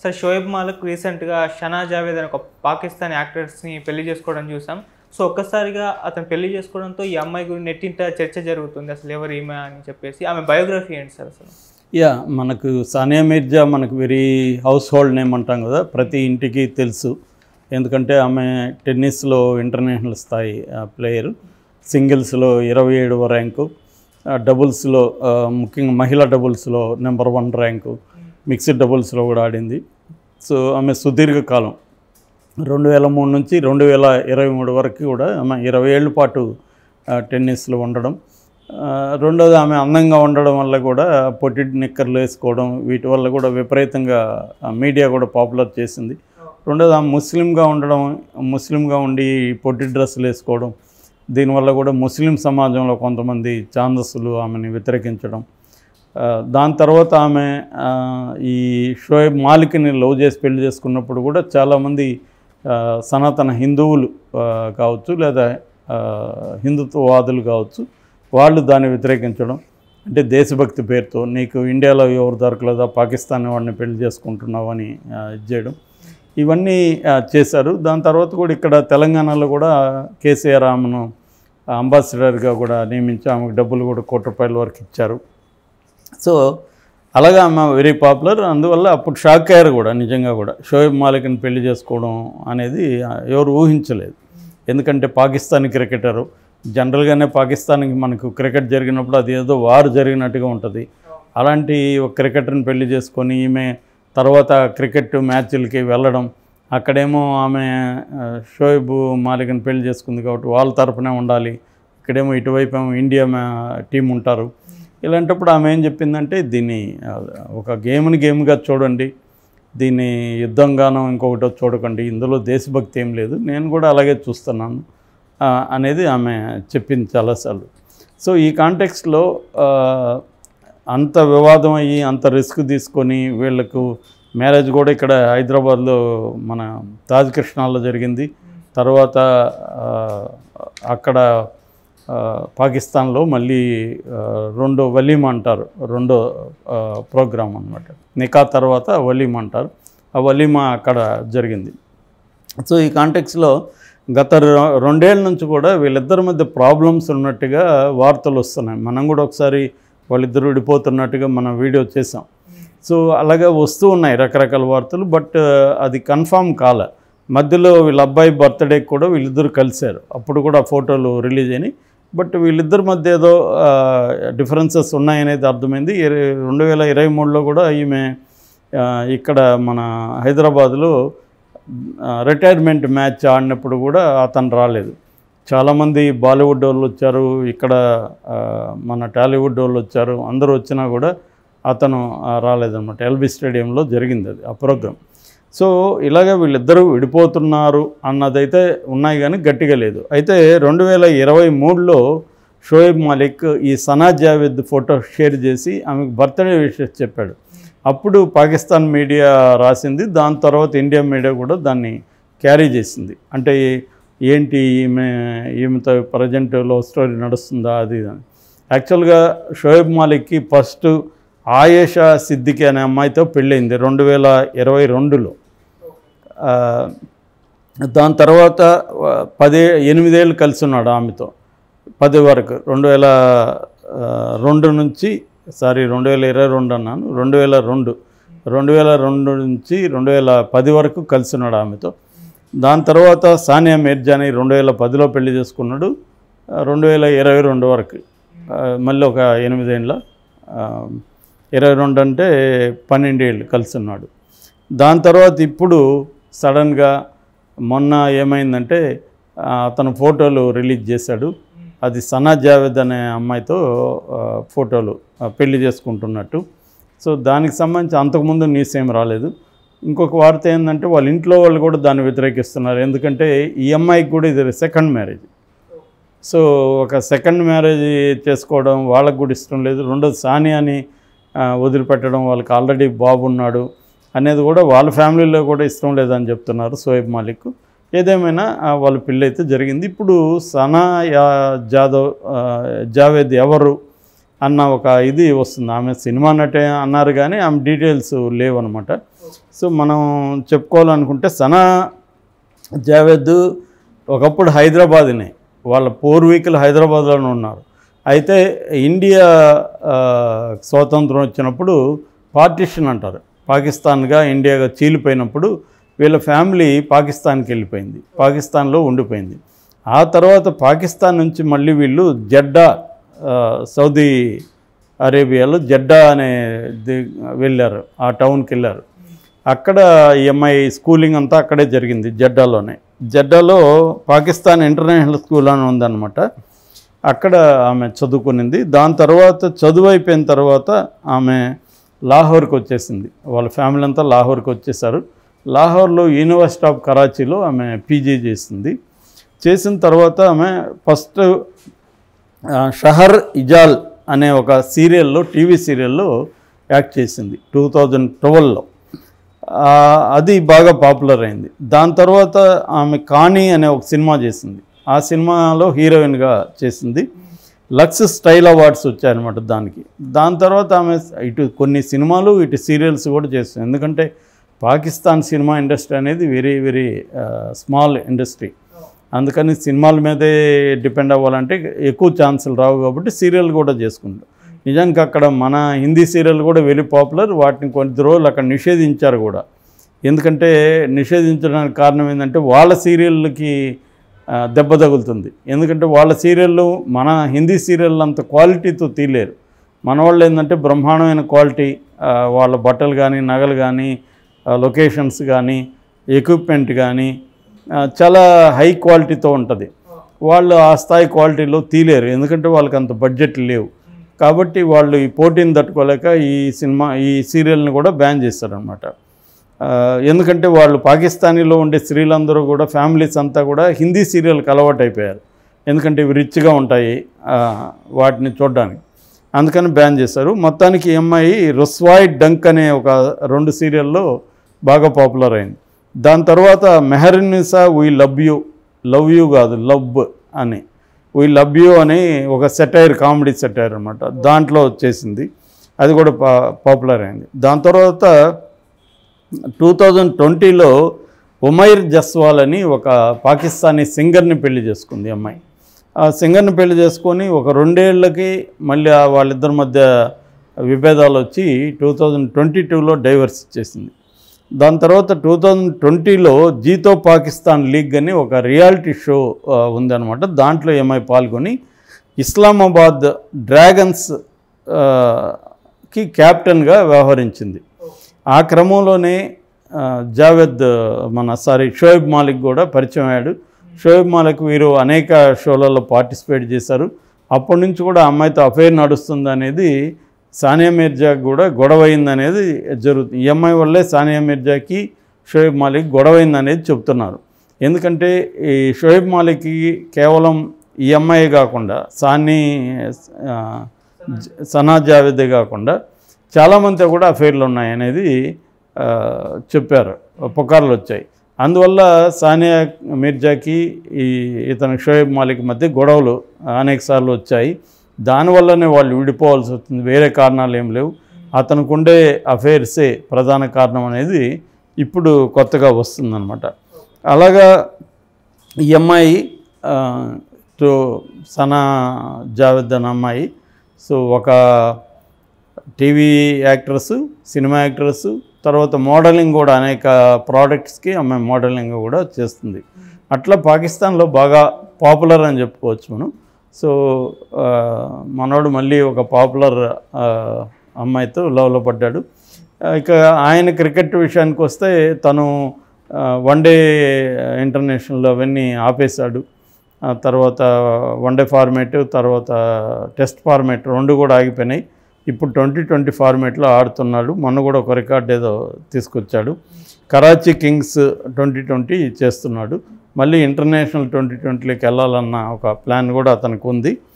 Sir Shoaib Malik రీసెంట్గా షనా జావేద్ అనే ఒక పాకిస్తానీ యాక్టర్స్ని పెళ్లి చేసుకోవడం చూసాం. సో ఒక్కసారిగా అతను పెళ్లి చేసుకోవడంతో ఈ అమ్మాయి గురించి నెట్టింట చర్చ జరుగుతుంది, అసలు ఎవరు ఈమె అని చెప్పేసి. ఆమె బయోగ్రఫీ ఏంటి సార్ అసలు? మనకు సానియా మీర్జా మనకు వెరీ హౌస్ హోల్డ్ నేమ్ అంటాం కదా, ప్రతి ఇంటికి తెలుసు. ఎందుకంటే ఆమె టెన్నిస్లో ఇంటర్నేషనల్ స్థాయి ప్లేయరు, సింగిల్స్లో 27వ ర్యాంకు, డబుల్స్లో ముఖ్యంగా మహిళా డబుల్స్లో నెంబర్ 1 ర్యాంకు, మిక్స్డ్ డబుల్స్లో కూడా ఆడింది. సో ఆమె సుదీర్ఘకాలం 2003 నుంచి 2023 వరకు కూడా ఆమె 20 ఏళ్ళ పాటు టెన్నిస్లో ఉండడం. రెండోది ఆమె అందంగా ఉండడం వల్ల కూడా పొట్టి నిక్కర్లు వేసుకోవడం, వీటి వల్ల కూడా విపరీతంగా మీడియా కూడా పాపులర్ చేసింది. రెండోది ఆమె ముస్లింగా ఉండి పొట్టి డ్రెస్సులు వేసుకోవడం, దీనివల్ల కూడా ముస్లిం సమాజంలో కొంతమంది ఛాందస్సులు ఆమెని వ్యతిరేకించడం. దాని తర్వాత ఆమె ఈ షోయబ్ మాలిక్ని లవ్ చేసి పెళ్లి చేసుకున్నప్పుడు కూడా చాలామంది సనాతన హిందువులు కావచ్చు లేదా హిందుత్వవాదులు కావచ్చు, వాళ్ళు దాన్ని వ్యతిరేకించడం. అంటే దేశభక్తి పేరుతో నీకు ఇండియాలో ఎవరు దొరకలేదా, పాకిస్తాన్ వాడిని పెళ్లి చేసుకుంటున్నావు అని ఇది చేయడం, ఇవన్నీ చేశారు. దాని తర్వాత కూడా ఇక్కడ తెలంగాణలో కూడా కేసీఆర్ ఆమెను అంబాసిడర్గా కూడా నియమించి ఆమెకు డబ్బులు కూడా ₹1,00,00,000 వరకు ఇచ్చారు. సో అలాగా ఆమె వెరీ పాపులర్. అందువల్ల అప్పుడు షాక్ అయ్యారు కూడా, నిజంగా కూడా షోయబ్ మాలిక్ని పెళ్లి చేసుకోవడం అనేది ఎవరు ఊహించలేదు. ఎందుకంటే పాకిస్తానీ క్రికెటరు, జనరల్గానే పాకిస్తాన్కి మనకు క్రికెట్ జరిగినప్పుడు అది ఏదో వార్ జరిగినట్టుగా ఉంటుంది. అలాంటి ఒక క్రికెటర్ని పెళ్లి చేసుకొని ఈమె తర్వాత క్రికెట్ మ్యాచ్లకి వెళ్ళడం, అక్కడేమో ఆమె షోయబ్ మాలిక్ని పెళ్లి చేసుకుంది కాబట్టి వాళ్ళ తరపునే ఉండాలి, ఇక్కడేమో ఇటువైపు ఏమో ఇండియా టీం ఉంటారు. ఇలాంటప్పుడు ఆమె ఏం చెప్పిందంటే, దీన్ని ఒక గేమ్గా చూడండి, దీన్ని యుద్ధంగానో ఇంకొకటో చూడకండి, ఇందులో దేశభక్తి ఏం లేదు, నేను కూడా అలాగే చూస్తున్నాను అనేది ఆమె చెప్పింది చాలాసార్లు. సో ఈ కాంటెక్స్ట్లో అంత వివాదం అయ్యి అంత రిస్క్ తీసుకొని వీళ్ళకు మ్యారేజ్ కూడా ఇక్కడ హైదరాబాద్లో మన తాజ్ కృష్ణాలో జరిగింది. తర్వాత అక్కడ పాకిస్తాన్లో మళ్ళీ రెండో వలీమా అంటారు, రెండో ప్రోగ్రాం అన్నమాట. నికా తర్వాత వలీమా అంటారు, ఆ వలీమా అక్కడ జరిగింది. సో ఈ కాంటెక్స్లో గత 2 ఏళ్ళ నుంచి కూడా వీళ్ళిద్దరి మధ్య ప్రాబ్లమ్స్ ఉన్నట్టుగా వార్తలు వస్తున్నాయి. మనం కూడా ఒకసారి వాళ్ళిద్దరు విడిపోతున్నట్టుగా మనం వీడియో చేసాం. సో అలాగే వస్తూ ఉన్నాయి రకరకాల వార్తలు, బట్ అది కన్ఫామ్ కాలే. మధ్యలో వీళ్ళ అబ్బాయి బర్త్డేకి కూడా వీళ్ళిద్దరు కలిశారు, అప్పుడు కూడా ఫోటోలు రిలీజ్ అయినాయి. బట్ వీళ్ళిద్దరి మధ్య ఏదో డిఫరెన్సెస్ ఉన్నాయనేది అర్థమైంది. 2023లో కూడా ఈమె ఇక్కడ మన హైదరాబాద్లో రిటైర్మెంట్ మ్యాచ్ ఆడినప్పుడు కూడా అతను రాలేదు. చాలామంది బాలీవుడ్ వాళ్ళు వచ్చారు, ఇక్కడ మన టాలీవుడ్ వాళ్ళు వచ్చారు, అందరూ వచ్చినా కూడా అతను రాలేదన్నమాట. ఎల్బీ స్టేడియంలో జరిగింది అది ఆ ప్రోగ్రాం. సో ఇలాగే వీళ్ళిద్దరూ విడిపోతున్నారు అన్నదైతే ఉన్నాయి కానీ గట్టిగా లేదు. అయితే 2023లో షోయబ్ మాలిక్ ఈ సనా జావేద్ ఫోటో షేర్ చేసి ఆమెకు బర్త్డే విషెస్ చెప్పాడు. అప్పుడు పాకిస్తాన్ మీడియా రాసింది, దాని తర్వాత ఇండియా మీడియా కూడా దాన్ని క్యారీ చేసింది. అంటే ఏంటి ఈమెతో ప్రజెంట్ లవ్ స్టోరీ నడుస్తుందా అది అని. యాక్చువల్గా షోయబ్ మాలిక్కి ఫస్ట్ ఆయేషా సిద్దికి అనే అమ్మాయితో పెళ్ళయింది 2022లో. దాని తర్వాత 8 ఏళ్ళు కలిసి ఉన్నాడు ఆమెతో 10 వరకు. 2002 నుంచి 2022 అన్నాను, 2002 నుంచి 2010 వరకు కలిసి ఉన్నాడు ఆమెతో. దాని తర్వాత సానియా మీర్జాని 2010లో పెళ్లి చేసుకున్నాడు, 2022 వరకు, మళ్ళీ ఒక 8 ఏళ్ళ, 22 అంటే 12 ఏళ్ళు కలిసి ఉన్నాడు. దాని తర్వాత ఇప్పుడు సడన్గా మొన్న ఏమైందంటే అతను ఫోటోలు రిలీజ్ చేశాడు. అది సనా జావేద్ అనే అమ్మాయితో ఫోటోలు పెళ్లి చేసుకుంటున్నట్టు. సో దానికి సంబంధించి అంతకుముందు న్యూస్ ఏం రాలేదు. ఇంకొక వార్త ఏంటంటే వాళ్ళ ఇంట్లో వాళ్ళు కూడా దాన్ని వ్యతిరేకిస్తున్నారు. ఎందుకంటే ఈ అమ్మాయికి కూడా ఇది సెకండ్ మ్యారేజ్. సో ఒక సెకండ్ మ్యారేజ్ చేసుకోవడం వాళ్ళకు కూడా ఇష్టం లేదు. రెండోది సానియాని వదిలిపెట్టడం, వాళ్ళకి ఆల్రెడీ బాబు ఉన్నాడు అనేది కూడా వాళ్ళ ఫ్యామిలీలో కూడా ఇష్టం లేదని చెప్తున్నారు షోయబ్ మాలిక్. ఏదేమైనా వాళ్ళ పెళ్ళి అయితే జరిగింది. ఇప్పుడు సనా జావేద్ ఎవరు అన్న ఒక ఇది వస్తుంది. ఆమె సినిమా నటే అన్నారు కానీ ఆమె డీటెయిల్స్ లేవన్నమాట. సో మనం చెప్పుకోవాలనుకుంటే సనా జావేద్ ఒకప్పుడు హైదరాబాద్నే, వాళ్ళ పూర్వీకులు హైదరాబాద్లోనే ఉన్నారు. అయితే ఇండియా స్వాతంత్రం వచ్చినప్పుడు పార్టిషన్ అంటారు, పాకిస్తాన్గా ఇండియాగా చీలిపోయినప్పుడు వీళ్ళ ఫ్యామిలీ పాకిస్తాన్కి వెళ్ళిపోయింది, పాకిస్తాన్లో ఉండిపోయింది. ఆ తర్వాత పాకిస్తాన్ నుంచి మళ్ళీ వీళ్ళు జెడ్డా, సౌదీ అరేబియాలో జెడ్డా అనే వెళ్ళారు, ఆ టౌన్కి వెళ్ళారు. అక్కడ ఈ అమ్మాయి స్కూలింగ్ అంతా అక్కడే జరిగింది, జెడ్డాలోనే. జెడ్డాలో పాకిస్తాన్ ఇంటర్నేషనల్ స్కూల్ అని ఉందన్నమాట. అక్కడ ఆమె చదువుకునింది. దాని తర్వాత చదువు అయిపోయిన తర్వాత ఆమె లాహోర్కి వచ్చేసింది, వాళ్ళ ఫ్యామిలీ అంతా లాహోర్కి వచ్చేసారు. లాహోర్లో యూనివర్సిటీ ఆఫ్ కరాచీలో ఆమె పీజీ చేసింది. చేసిన తర్వాత ఆమె ఫస్ట్ షహర్ ఇజాల్ అనే ఒక సీరియల్లో, టీవీ సీరియల్లో యాక్ట్ చేసింది 2012లో. అది బాగా పాపులర్ అయింది. దాని తర్వాత ఆమె కాణి అనే ఒక సినిమా చేసింది, ఆ సినిమాలో హీరోయిన్గా చేసింది. లక్స్ స్టైల్ అవార్డ్స్ వచ్చాయన్నమాట దానికి. దాని తర్వాత ఆమె ఇటు కొన్ని సినిమాలు ఇటు సీరియల్స్ కూడా చేస్తుంది. ఎందుకంటే పాకిస్తాన్ సినిమా ఇండస్ట్రీ అనేది వెరీ వెరీ స్మాల్ ఇండస్ట్రీ, అందుకని సినిమాల మీదే డిపెండ్ అవ్వాలంటే ఎక్కువ ఛాన్సులు రావు కాబట్టి సీరియల్ కూడా చేసుకుంటాం. నిజానికి అక్కడ మన హిందీ సీరియల్ కూడా వెరీ పాపులర్. వాటిని కొన్ని రోజులు అక్కడ నిషేధించారు కూడా. ఎందుకంటే నిషేధించడానికి కారణం ఏంటంటే వాళ్ళ సీరియల్కి దెబ్బ తగులుతుంది. ఎందుకంటే వాళ్ళ సీరియళ్ళు మన హిందీ సీరియల్ అంత క్వాలిటీతో తీయలేరు. మన వాళ్ళు ఏంటంటే బ్రహ్మాండమైన క్వాలిటీ, వాళ్ళ బట్టలు కానీ, నగలు కానీ, లొకేషన్స్ కానీ, ఎక్విప్మెంట్ కానీ చాలా హై క్వాలిటీతో ఉంటుంది. వాళ్ళు ఆ స్థాయి క్వాలిటీలో తీయలేరు, ఎందుకంటే వాళ్ళకి అంత బడ్జెట్ లేవు. కాబట్టి వాళ్ళు ఈ పోటీని తట్టుకోలేక ఈ సీరియల్ని కూడా బ్యాన్ చేస్తారనమాట. ఎందుకంటే వాళ్ళు పాకిస్తానీలో ఉండే స్త్రీలందరూ కూడా, ఫ్యామిలీస్ అంతా కూడా హిందీ సీరియల్కి అలవాటు అయిపోయారు. ఎందుకంటే ఇవి రిచ్గా ఉంటాయి వాటిని చూడడానికి, అందుకని బ్యాన్ చేశారు. మొత్తానికి ఈ అమ్మాయి రుస్వాయ్ డంక్ అనే ఒక 2 సీరియల్లో బాగా పాపులర్ అయింది. దాని తర్వాత మెహర్నిసా వీ లవ్ యూ కాదు లవ్ అని, వీ లవ్ యూ అని ఒక సెటైర్, కామెడీ సెటైర్ అనమాట, దాంట్లో వచ్చేసింది. అది కూడా పాపులర్ అయింది. దాని తర్వాత 2020లో ఉమైర్ జస్వాల్ అని ఒక పాకిస్తానీ సింగర్ని పెళ్లి చేసుకుంది అమ్మాయి. ఆ సింగర్ని పెళ్లి చేసుకొని ఒక 2 ఏళ్ళకి మళ్ళీ వాళ్ళిద్దరి మధ్య విభేదాలు వచ్చి 2022లో డైవర్స్ ఇచ్చేసింది. దాని తర్వాత 2020లో జీతో పాకిస్తాన్ లీగ్ అని ఒక రియాలిటీ షో ఉందన్నమాట. దాంట్లో ఏమై పాల్గొని ఇస్లామాబాద్ డ్రాగన్స్కి క్యాప్టెన్గా వ్యవహరించింది. ఆ క్రమంలోనే షోయబ్ మాలిక్ కూడా పరిచయం అయ్యాడు. షోయబ్ మాలిక్ వీరు అనేక షోలలో పార్టిసిపేట్ చేశారు. అప్పటి నుంచి కూడా అమ్మాయితో అఫైర్ నడుస్తుంది అనేది, సానియా మీర్జా కూడా గొడవైందనేది జరుగుతుంది. ఈ అమ్మాయి వల్లే సానియా మీర్జాకి షోయబ్ మాలిక్ గొడవైందనేది చెప్తున్నారు. ఎందుకంటే ఈ షోయబ్ మాలిక్కి కేవలం ఈ అమ్మాయి కాకుండా సనా జావేదే కాకుండా చాలామంది కూడా అఫైర్లు ఉన్నాయనేది చెప్పారు, పుకార్లు వచ్చాయి. అందువల్ల సానియా మీర్జాకి ఇతను షోయబ్ మాలిక్ మధ్య గొడవలు అనేక సార్లు వచ్చాయి. దానివల్లనే వాళ్ళు విడిపోవాల్సి వస్తుంది, వేరే కారణాలు ఏం లేవు. అతనికి ఉండే అఫైర్సే ప్రధాన కారణం అనేది ఇప్పుడు కొత్తగా వస్తుందన్నమాట. అలాగా ఈ అమ్మాయి సనా జావేద్ అనే అమ్మాయి ఒక టీవీ యాక్ట్రెస్, సినిమా యాక్ట్రెస్, తర్వాత మోడలింగ్ కూడా, అనేక ప్రోడక్ట్స్కి అమ్మాయి మోడలింగ్ కూడా చేస్తుంది. అట్లా పాకిస్తాన్లో బాగా పాపులర్ అని చెప్పుకోవచ్చు మనం. మనోడు మళ్ళీ ఒక పాపులర్ అమ్మాయితో లవ్లో పడ్డాడు. ఇక ఆయన క్రికెట్ విషయానికి వస్తే తను వన్డే ఇంటర్నేషనల్ అవన్నీ ఆపేశాడు. తర్వాత వన్డే ఫార్మేట్, తర్వాత టెస్ట్ ఫార్మేట్ 2 కూడా ఆగిపోయినాయి. ఇప్పుడు 2020 ఫార్మేట్లో ఆడుతున్నాడు. మొన్న కూడా ఒక రికార్డ్ ఏదో తీసుకొచ్చాడు. కరాచీ కింగ్స్ 2020 చేస్తున్నాడు. మళ్ళీ ఇంటర్నేషనల్ 2020లోకి వెళ్ళాలన్న ఒక ప్లాన్ కూడా అతనికి ఉంది.